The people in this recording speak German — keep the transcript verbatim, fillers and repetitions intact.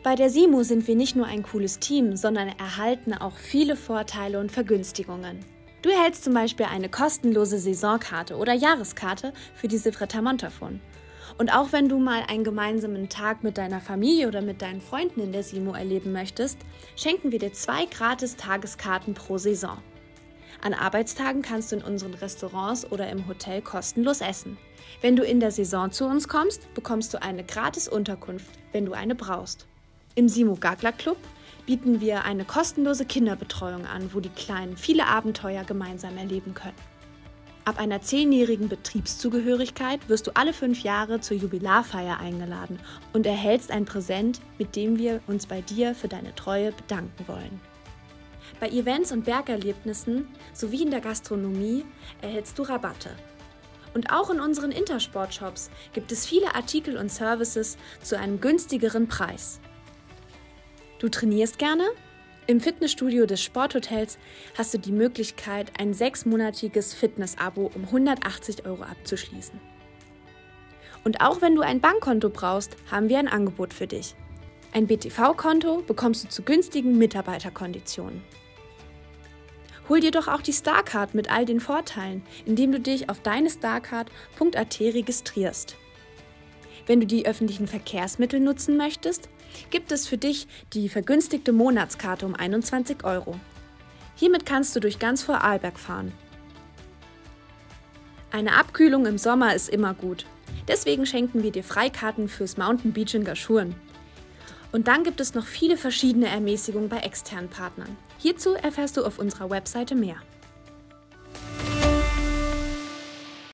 Bei der SIMO sind wir nicht nur ein cooles Team, sondern erhalten auch viele Vorteile und Vergünstigungen. Du erhältst zum Beispiel eine kostenlose Saisonkarte oder Jahreskarte für die Silvretta Montafon. Und auch wenn du mal einen gemeinsamen Tag mit deiner Familie oder mit deinen Freunden in der SIMO erleben möchtest, schenken wir dir zwei gratis Tageskarten pro Saison. An Arbeitstagen kannst du in unseren Restaurants oder im Hotel kostenlos essen. Wenn du in der Saison zu uns kommst, bekommst du eine gratis Unterkunft, wenn du eine brauchst. Im SIMO Gagler Club bieten wir eine kostenlose Kinderbetreuung an, wo die Kleinen viele Abenteuer gemeinsam erleben können. Ab einer zehnjährigen Betriebszugehörigkeit wirst du alle fünf Jahre zur Jubilarfeier eingeladen und erhältst ein Präsent, mit dem wir uns bei dir für deine Treue bedanken wollen. Bei Events und Bergerlebnissen sowie in der Gastronomie erhältst du Rabatte. Und auch in unseren Intersport-Shops gibt es viele Artikel und Services zu einem günstigeren Preis. Du trainierst gerne? Im Fitnessstudio des Sporthotels hast du die Möglichkeit, ein sechsmonatiges Fitness-Abo um hundertachtzig Euro abzuschließen. Und auch wenn du ein Bankkonto brauchst, haben wir ein Angebot für dich. Ein B T V-Konto bekommst du zu günstigen Mitarbeiterkonditionen. Hol dir doch auch die Starcard mit all den Vorteilen, indem du dich auf deine starcard punkt a t registrierst. Wenn du die öffentlichen Verkehrsmittel nutzen möchtest, gibt es für dich die vergünstigte Monatskarte um einundzwanzig Euro. Hiermit kannst du durch ganz Vorarlberg fahren. Eine Abkühlung im Sommer ist immer gut. Deswegen schenken wir dir Freikarten fürs Mountain Beach in Gaschuren. Und dann gibt es noch viele verschiedene Ermäßigungen bei externen Partnern. Hierzu erfährst du auf unserer Webseite mehr.